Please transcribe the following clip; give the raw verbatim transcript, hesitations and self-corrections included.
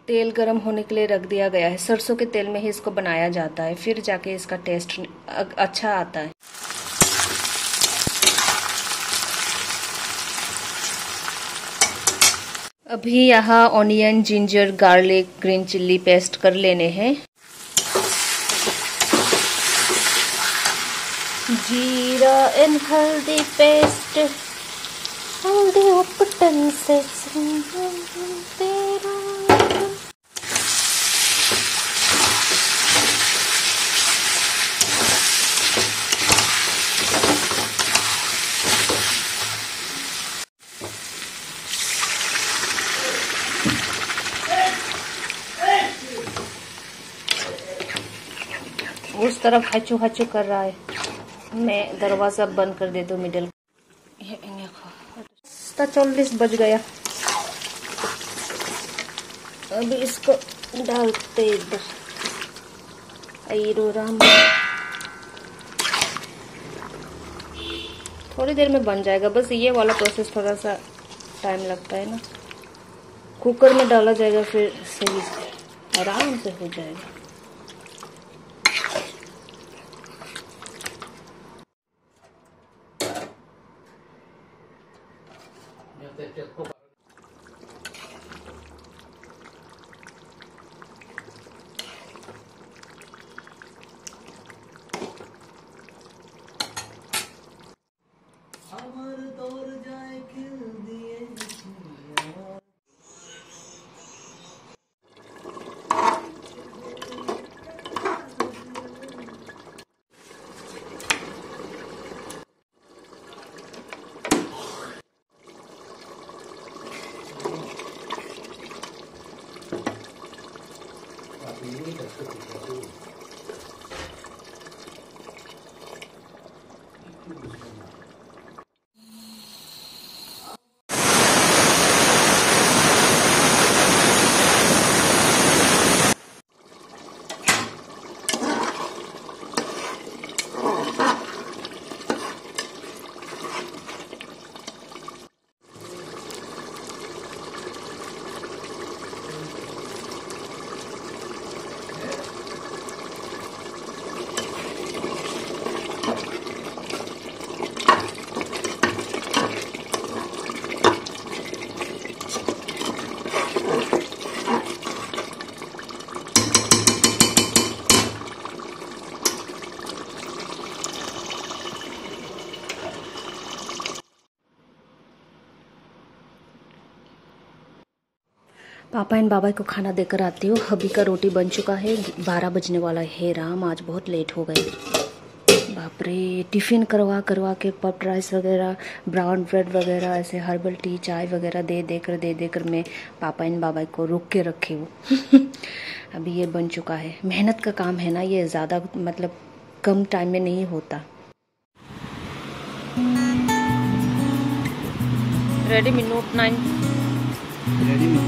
तेल गरम होने के लिए रख दिया गया है। सरसों के तेल में ही इसको बनाया जाता है, फिर जाके इसका टेस्ट अच्छा आता है। अभी यहाँ onion, ginger, garlic, green chilli paste कर लेने हैं। जीरा एंड हल्दी पेस्ट, हल्दी उपटन से तेरा। उस तरफ हचू हचू कर रहा है, मैं दरवाजा बंद कर दे दो मिडिल। चालीस बज गया, अभी इसको डालते इधर। अय्यो राम, थोड़ी देर में बन जाएगा। बस ये वाला प्रोसेस थोड़ा सा टाइम लगता है ना। कुकर में डाला जाएगा फिर सही से आराम से हो जाएगा। पापा एंड बाबा को खाना देकर आती हूँ। हबी का रोटी बन चुका है, बारह बजने वाला है। राम, आज बहुत लेट हो गए। बाप रे, टिफ़िन करवा करवा के पफ्ड राइस वगैरह, ब्राउन ब्रेड वगैरह, ऐसे हर्बल टी, चाय वगैरह दे देकर दे देकर मैं पापा एंड बाबा को रोक के रखी हूँ। अभी ये बन चुका है। मेहनत का काम है ना ये, ज़्यादा मतलब कम टाइम में नहीं होता। Ready minute nine, ready